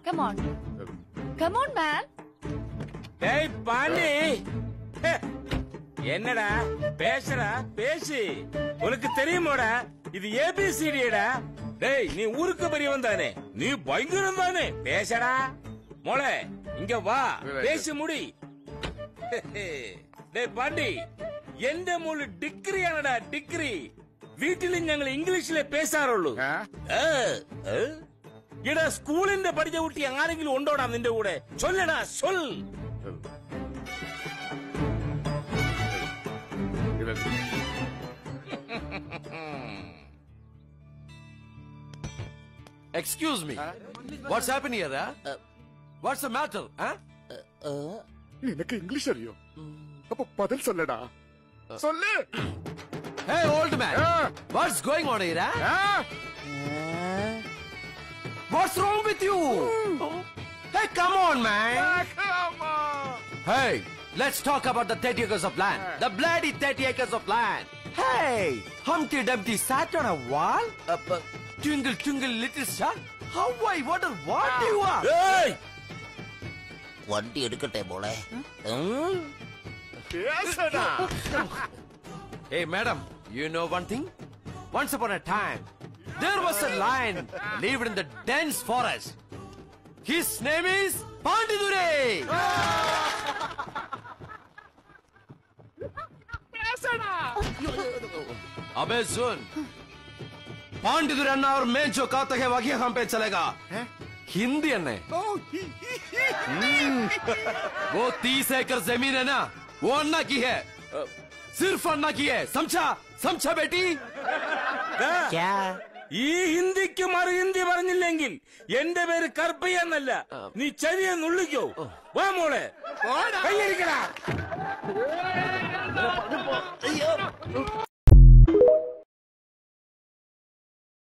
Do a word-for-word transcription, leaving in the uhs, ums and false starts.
Come on. Come on, man. Hey, Pandi. என்னடா பேசுறா பேசி உனக்கு தெரியுமாடா இது ஏபிசிடிடா. டேய் நீ ஊருக்கு பெரியவன் தானே, நீ பயங்கரம் தானே, பேசடா. மோளே இங்க வா, பேசி முடி. டேய் பாண்டி, എന്റെ മോള് ഡിഗ്രിയാണടാ ഡിഗ്രി. വീട്ടിൽ ഞങ്ങൾ ഇംഗ്ലീഷിലെ പേശാറുള്ളൂ. എടാ സ്കൂളിന്റെ പഠിച്ച കുട്ടി ആരെങ്കിലും ഉണ്ടോടാ നിന്റെ കൂടെ? ചൊല്ലടാ ചൊൽ. Excuse me. What's happening here? Huh? What's the matter? Huh? നിനക്ക് ഇംഗ്ലീഷ് അറിയോ? അപ്പൊ പതിൽ சொல்லடா. சொல்லு. Hey old man. What's going on here? Huh? What's wrong with you? Hey, come on, man. Come on. Hey, let's talk about the thirty acres of land. The bloody thirty acres of land. Hey, Humpty Dumpty sat on a wall. Uh, twinkle, twinkle, little star. How I wonder what you are. Hey! വണ്ടി എടുക്കട്ടെ മോളെ. Hey, madam, you know one thing? Once upon a time, there was a lion lived in the dense forest. His name is Pandidure. अबे सुन, पांडिदुर अन्ना और मैं जो कहते हैं वही हम पे चलेगा. हिंदी अन्ना वो तीस एकड़ जमीन है ना, वो अन्ना की है, सिर्फ अन्ना की है. समझा समझा बेटी? ഈ ഹിന്ദിക്ക് മറു ഹിന്ദി പറഞ്ഞില്ലെങ്കിൽ എന്റെ പേര് കർപ്പയ്യ എന്നല്ല, നീ ചെറിയ നുള്ളിക്കോ. വാ മോളെ, കൈയടിക്കടാ.